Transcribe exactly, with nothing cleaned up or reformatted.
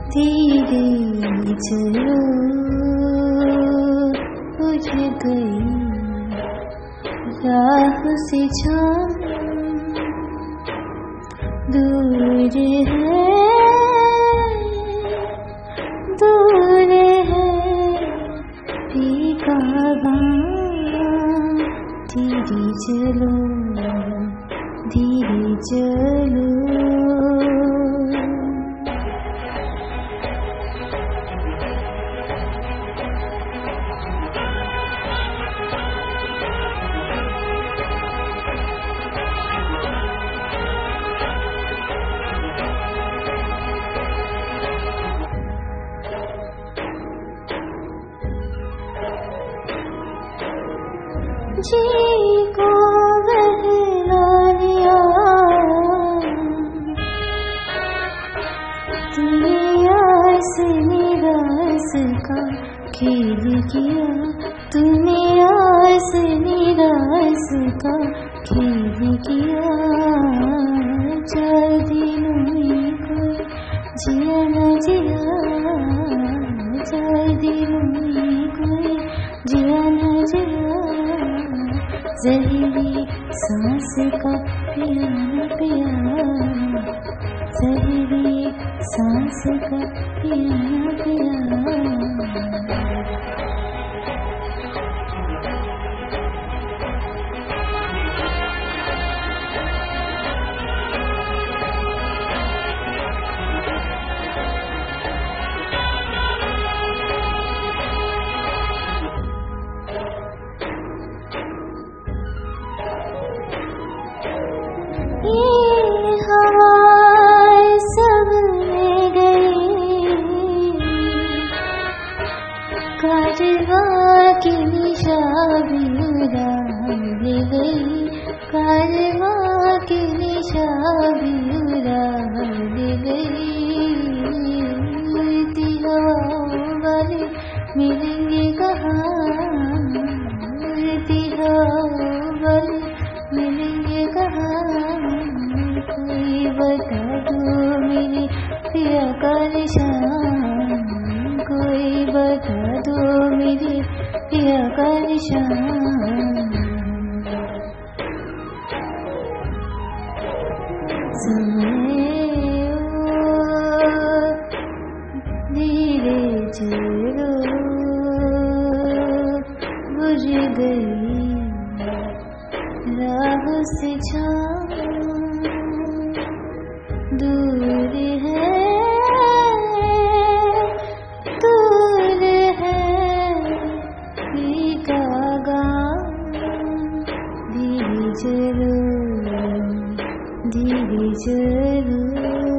धीरे चलो बुझ गई राह से छाँव दूर है दूर है फीका गाँव धीरे चलो धीरे चलो जी को बहला लिया तूने आस निराश का खेल किया तूने आस निराश का खेल किया चार दिनों में कोई जिया न जिया चार दिनों में कोई जिया न जिया जहरी सांस का पिया पिया जहरी सांस का पिया पिया ये हवाएं सब ले गई कारवां की निशानी उड़ा ले गई कारवां की निशानी उड़ा ले गई उड़ती हवाओं वाले मिलेंगे कहाँ उड़ती हवाओं वाले मिलेंगे कहाँ कोई बता दो मेरे पिया का निशान कोई बता दो मेरे पिया का निशान समय ओ धीरे चलो बुझ गई राह से छाँव दूर है दूर है फीका गाँव धीरे चलो धीरे चलो